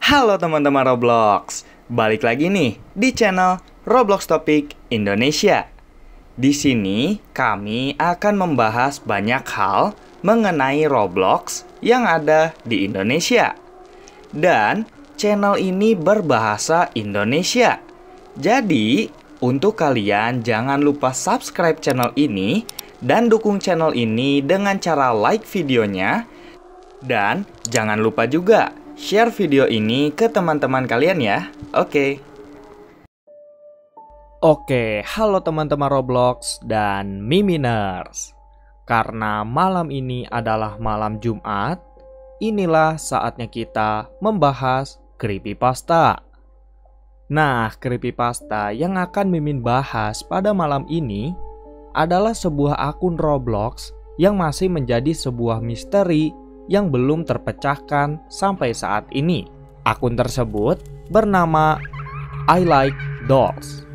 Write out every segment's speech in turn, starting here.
Halo teman-teman Roblox, balik lagi nih di channel Roblox Topik Indonesia. Di sini kami akan membahas banyak hal mengenai Roblox yang ada di Indonesia. Dan channel ini berbahasa Indonesia. Jadi, untuk kalian jangan lupa subscribe channel ini dan dukung channel ini dengan cara like videonya. Dan jangan lupa juga share video ini ke teman-teman kalian ya. Oke, halo teman-teman Roblox dan Miminers. Karena malam ini adalah malam Jumat, inilah saatnya kita membahas creepypasta. Nah, creepypasta yang akan Mimin bahas pada malam ini adalah sebuah akun Roblox yang masih menjadi sebuah misteri yang belum terpecahkan sampai saat ini. Akun tersebut bernama I Like Dolls.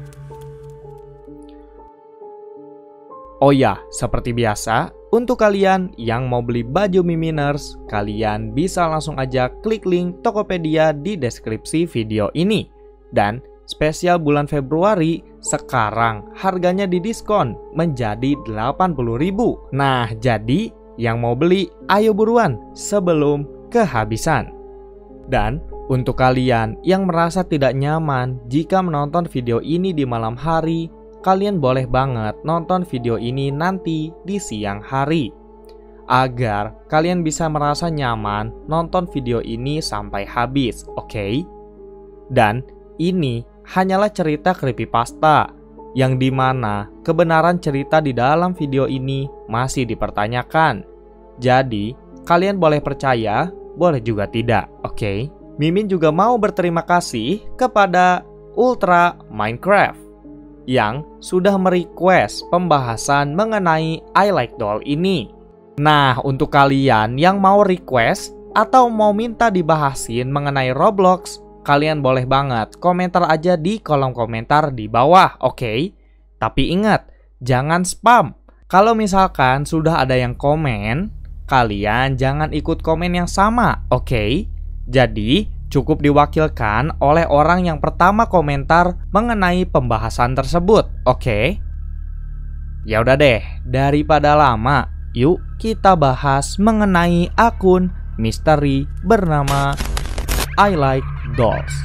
Oh ya, seperti biasa, untuk kalian yang mau beli baju Miminers, kalian bisa langsung aja klik link Tokopedia di deskripsi video ini. Dan spesial bulan Februari, sekarang harganya didiskon menjadi 80.000. Nah, jadi yang mau beli, ayo buruan sebelum kehabisan. Dan untuk kalian yang merasa tidak nyaman jika menonton video ini di malam hari, kalian boleh banget nonton video ini nanti di siang hari. Agar kalian bisa merasa nyaman nonton video ini sampai habis, oke? Dan ini hanyalah cerita creepypasta, yang dimana kebenaran cerita di dalam video ini masih dipertanyakan. Jadi, kalian boleh percaya, boleh juga tidak, oke? Mimin juga mau berterima kasih kepada Ultra Minecraft yang sudah merequest pembahasan mengenai I Like Doll ini. Nah, untuk kalian yang mau request atau mau minta dibahasin mengenai Roblox, kalian boleh banget komentar aja di kolom komentar di bawah, oke? Tapi ingat, jangan spam. Kalau misalkan sudah ada yang komen, kalian jangan ikut komen yang sama, oke? Jadi, cukup diwakilkan oleh orang yang pertama komentar mengenai pembahasan tersebut, oke? Ya udah deh, daripada lama, yuk kita bahas mengenai akun misteri bernama I Like Dolls.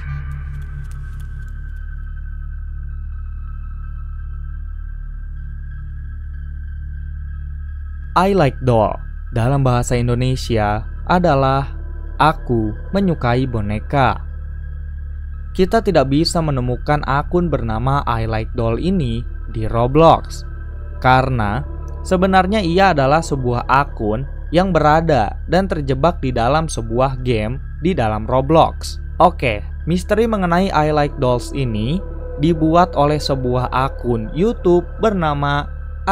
I Like Doll dalam bahasa Indonesia adalah aku menyukai boneka. Kita tidak bisa menemukan akun bernama I Like Doll ini di Roblox karena sebenarnya ia adalah sebuah akun yang berada dan terjebak di dalam sebuah game di dalam Roblox. Oke, misteri mengenai I Like Dolls ini dibuat oleh sebuah akun YouTube bernama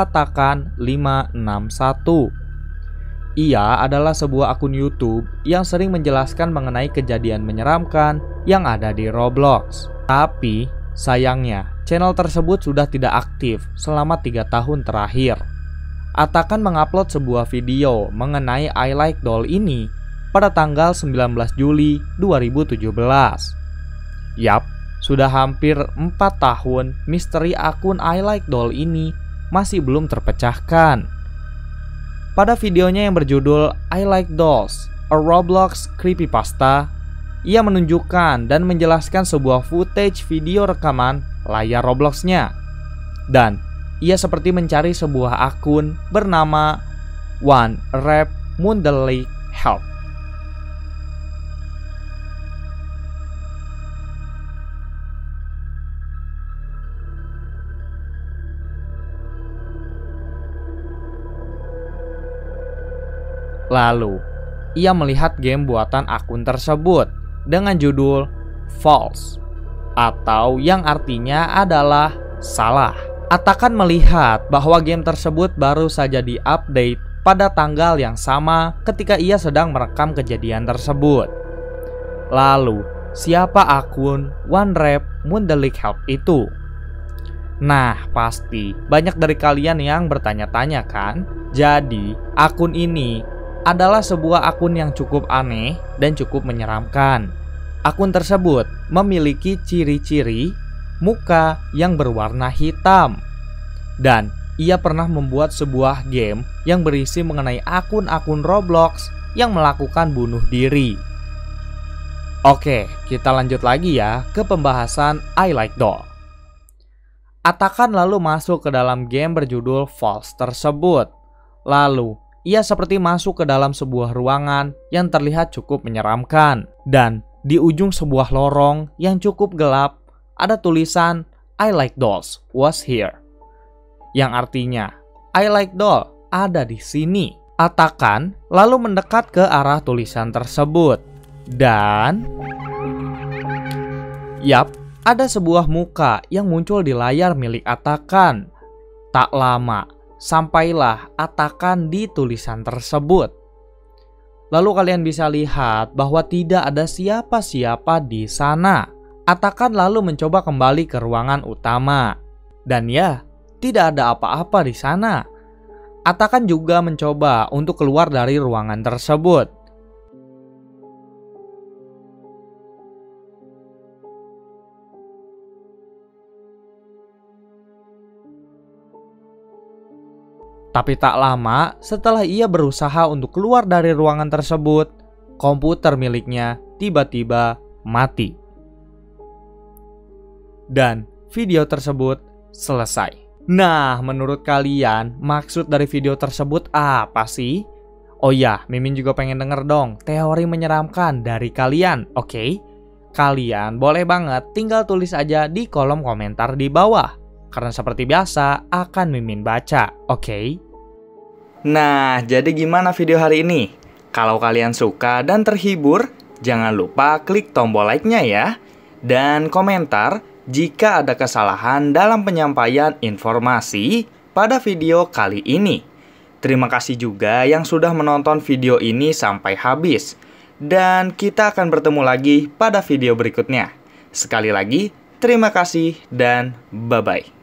Atakan561. Ia adalah sebuah akun YouTube yang sering menjelaskan mengenai kejadian menyeramkan yang ada di Roblox. Tapi, sayangnya, channel tersebut sudah tidak aktif selama 3 tahun terakhir. Atakan mengupload sebuah video mengenai I Like Doll ini pada tanggal 19 Juli 2017. Yap, sudah hampir 4 tahun misteri akun I Like Doll ini masih belum terpecahkan. Pada videonya yang berjudul I Like Dolls, a Roblox Creepypasta, ia menunjukkan dan menjelaskan sebuah footage video rekaman layar Roblox-nya. Dan ia seperti mencari sebuah akun bernama One Rep Mundelic Help. Lalu, ia melihat game buatan akun tersebut dengan judul False, atau yang artinya adalah salah. Atakan melihat bahwa game tersebut baru saja diupdate pada tanggal yang sama ketika ia sedang merekam kejadian tersebut. Lalu, siapa akun One Rep Mundelic Help itu? Nah, pasti banyak dari kalian yang bertanya-tanya kan? Jadi, akun ini adalah sebuah akun yang cukup aneh dan cukup menyeramkan. Akun tersebut memiliki ciri-ciri muka yang berwarna hitam. Dan ia pernah membuat sebuah game yang berisi mengenai akun-akun Roblox yang melakukan bunuh diri. Oke, kita lanjut lagi ya ke pembahasan I Like Doll. Atakan lalu masuk ke dalam game berjudul False tersebut. Lalu, ia seperti masuk ke dalam sebuah ruangan yang terlihat cukup menyeramkan. Dan di ujung sebuah lorong yang cukup gelap, ada tulisan I Like Dolls was here. Yang artinya, I like doll ada di sini. Atakan lalu mendekat ke arah tulisan tersebut. Dan yap, ada sebuah muka yang muncul di layar milik Atakan. Tak lama, sampailah Atakan di tulisan tersebut. Lalu kalian bisa lihat bahwa tidak ada siapa-siapa di sana. Atakan lalu mencoba kembali ke ruangan utama. Dan ya, tidak ada apa-apa di sana. Atakan juga mencoba untuk keluar dari ruangan tersebut. Tapi tak lama setelah ia berusaha untuk keluar dari ruangan tersebut, komputer miliknya tiba-tiba mati. Dan video tersebut selesai. Nah, menurut kalian maksud dari video tersebut apa sih? Oh ya, Mimin juga pengen denger dong teori menyeramkan dari kalian, oke? Kalian boleh banget tinggal tulis aja di kolom komentar di bawah. Karena seperti biasa akan Mimin baca, oke? Nah, jadi gimana video hari ini? Kalau kalian suka dan terhibur, jangan lupa klik tombol like-nya ya. Dan komentar jika ada kesalahan dalam penyampaian informasi pada video kali ini. Terima kasih juga yang sudah menonton video ini sampai habis. Dan kita akan bertemu lagi pada video berikutnya. Sekali lagi, terima kasih dan bye-bye.